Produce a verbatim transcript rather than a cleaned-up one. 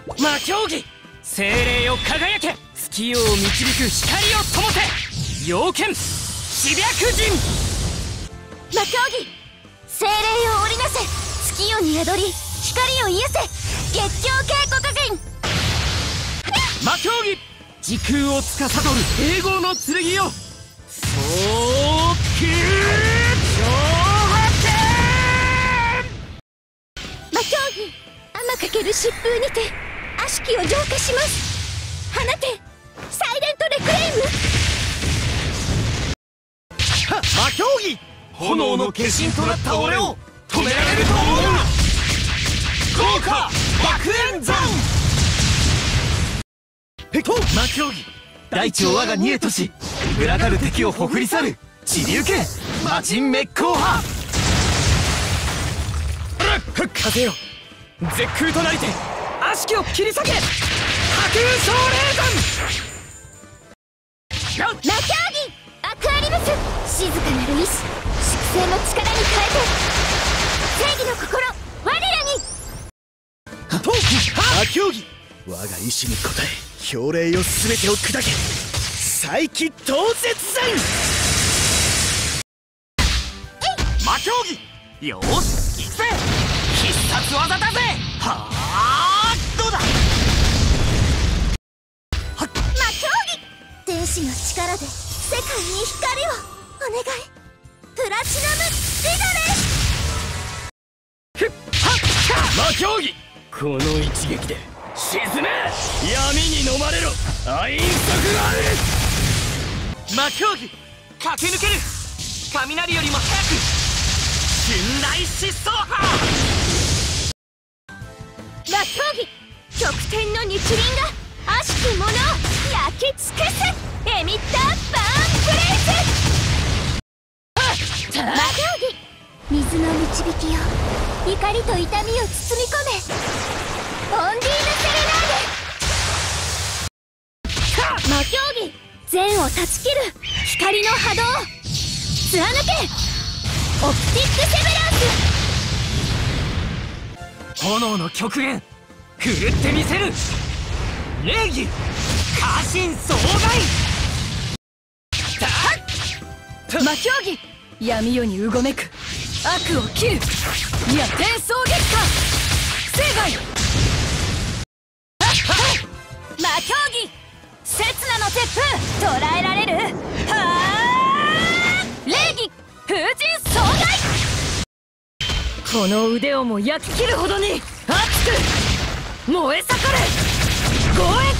魔競技精霊よ輝け、月夜を導く光を灯せ、妖剣死白人。 魔競技精霊を織りなせ、月夜に宿り光を癒せ、月曜警告人。 魔競技時空を司る永劫の剣よ、早急挑発。 魔競技天かける疾風にて悪しきを浄化します。放てサイレントレクレイム。 魔競技炎の化身となった俺を止められると思うな。効果爆炎山。へっと魔競技大地を我が煮えとし、群がる敵をほふり去る地流剣魔人滅光派。風よ絶空となりて悪しきを切り裂け、波空奨励山。 魔競技アクアリブス静かなる意志、粛清の力に変えて正義の心我らに。 と魔競技我が意志に応え、氷霊よ全てを砕け、再起東絶山。魔競技よーし行くぜ、必殺技だぜ。はあどうだ。 魔競技天使の力で世界に光をお願い、プラチナムリドレ。 魔競技この一撃で沈め、闇に飲まれろアインソグアル。魔競技駆け抜ける、雷よりも速く瞬雷疾走派。 魔競技極天の日輪が悪しき者を焼き尽くす、エミッターバーンブレイズ。魔競技水の導きよ、怒りと痛みを包み込め、オンディーヌセレナーデ。魔競技善を断ち切る光の波動、貫けオプティックセブランス。 炎の極限振るってみせる、礼儀家臣総外。 魔競技闇夜にうごめく悪を切る、いや転送月下正外。魔競技刹那の鉄風捉えられる、はあ礼儀風神総外。この腕をも焼き切るほどに熱く燃え盛れ、ごえ